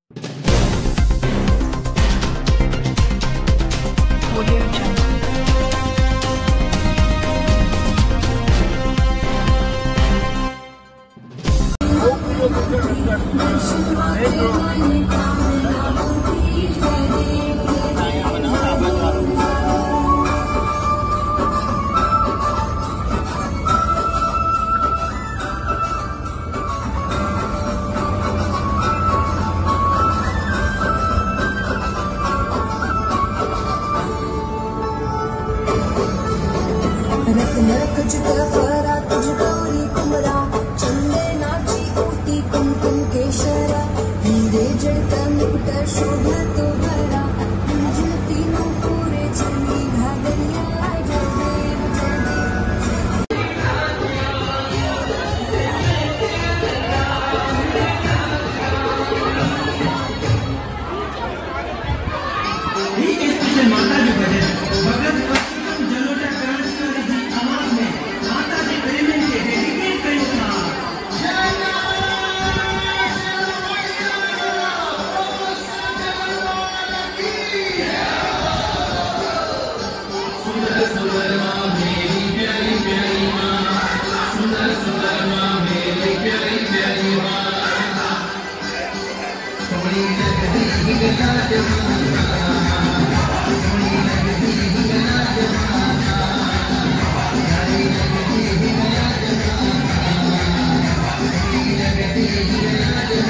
Audio Jungle. चंदे नाची OT कुमकुम केशरा हीरे जड़ता मुकुट शोभा तो भरा मुझे तीनों पूरे चली घाघरिया जयदेव जयदेव। माता जी भजन भगत वस्तुतम जलोटा करण की आवाज में माता जी प्रेम के डेडिकेट कृष्णा सुंदर सुंदर माँ मेरी प्यारी प्यारी माँ, सुंदर सुंदर माँ मेरी प्यारी प्यारी माँ, सोनी लगती हिंगना जमाना, सोनी लगती हिंगना जमाना, प्यारी लगती हिंगना जमाना, सोनी लगती हिंगना जमाना।